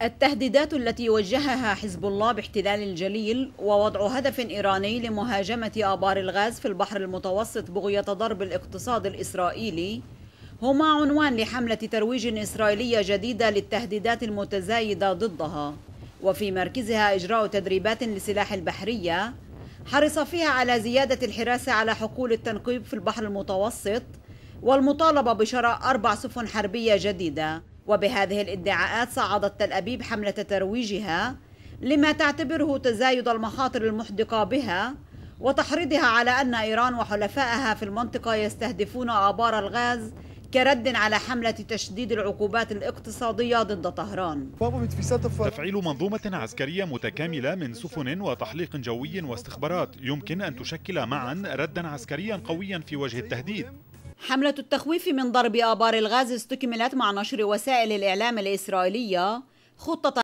التهديدات التي وجهها حزب الله باحتلال الجليل ووضع هدف إيراني لمهاجمة آبار الغاز في البحر المتوسط بغية ضرب الاقتصاد الإسرائيلي هما عنوان لحملة ترويج إسرائيلية جديدة للتهديدات المتزايدة ضدها، وفي مركزها إجراء تدريبات لسلاح البحرية حرص فيها على زيادة الحراسة على حقول التنقيب في البحر المتوسط والمطالبة بشراء 4 سفن حربية جديدة. وبهذه الادعاءات صعدت تل أبيب حملة ترويجها لما تعتبره تزايد المخاطر المحدقة بها وتحريضها على أن إيران وحلفائها في المنطقة يستهدفون آبار الغاز كرد على حملة تشديد العقوبات الاقتصادية ضد طهران. تفعيل منظومة عسكرية متكاملة من سفن وتحليق جوي واستخبارات يمكن أن تشكل معا ردا عسكريا قويا في وجه التهديد. حملة التخويف من ضرب آبار الغاز استكملت مع نشر وسائل الإعلام الإسرائيلية خطة